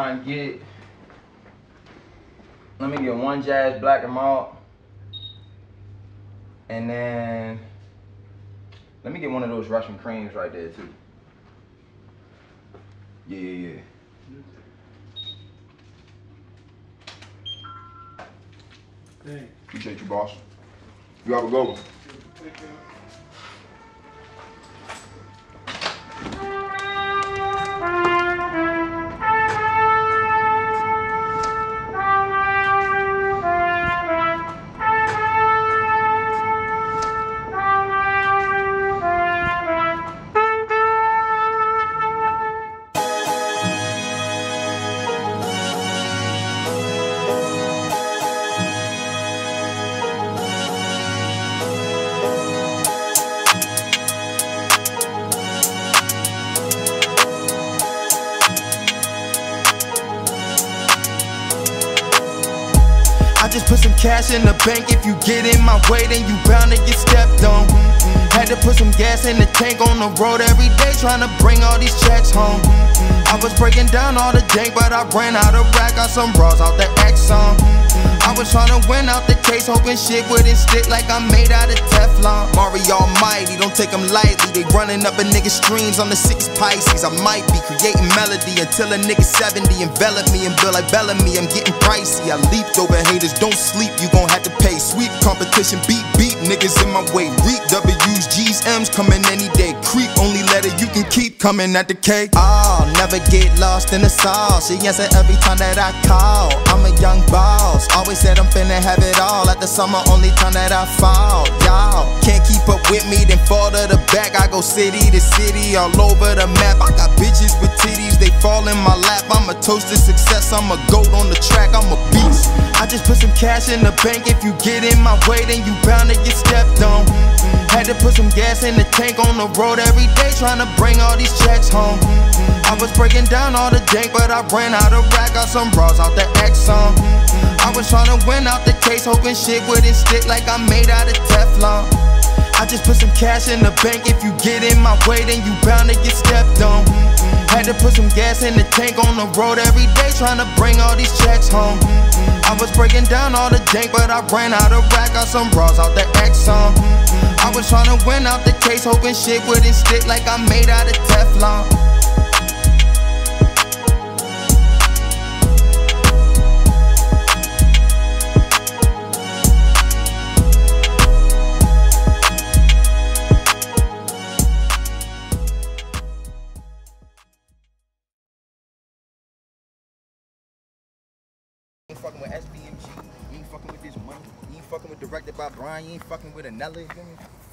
try and get, let me get one Jazz Black and Malt. And then, let me get one of those Russian creams right there too. Yeah. Hey. Appreciate you, boss. You have a good one. Take care. I just put some cash in the bank. If you get in my way, then you bound to get stepped on. Had to put some gas in the tank on the road every day, trying to bring all these checks home. I was breaking down all the dank, but I ran out of rack. Got some bras out the Exxon. I was trying to win out the case, hoping shit wouldn't stick like I'm made out of Teflon. Mario Almighty, don't take them lightly. They running up a nigga's streams on the 6 Pisces. I might be creating melody until a nigga 70. Envelop me and build like Bellamy, I'm getting pricey. I leaped over haters, don't sleep, you gon' have to pay. Sweep competition, beat, niggas in my way. Reap W's, G's, M's coming any day. Creep, only letter you can keep coming at the K. I'll never get lost in the sauce. She answer every time that I call. I'm a young boss, always said I'm finna have it all. At the summer, only time that I fall. Y'all can't keep up with me, then fall to the back. I go city to city, all over the map. I got bitches with titties, they fall in my lap. I'm a toast to success, I'm a goat on the track, I'm a beast. I just put some cash in the bank. If you get in my way, then you bound to get stepped on. Had to put some gas in the tank on the road every day, trying to bring all these checks home. I was breaking down all the dank, but I ran out of rack. Got some bras out the Exxon. I was trying to win out the case, hoping shit wouldn't stick like I'm made out of Teflon. I just put some cash in the bank. If you get in my way, then you bound to get stepped on. Had to put some gas in the tank on the road every day, trying to bring all these checks home. I was breaking down all the dank, but I ran out of rack. Got some bras out the Exxon. I was trying to win out the case, hoping shit wouldn't stick like I'm made out of Teflon. You ain't fucking with SBMG, you ain't fucking with this money, you ain't fucking with Directed by Brian, you ain't fucking with Anella, you feel me?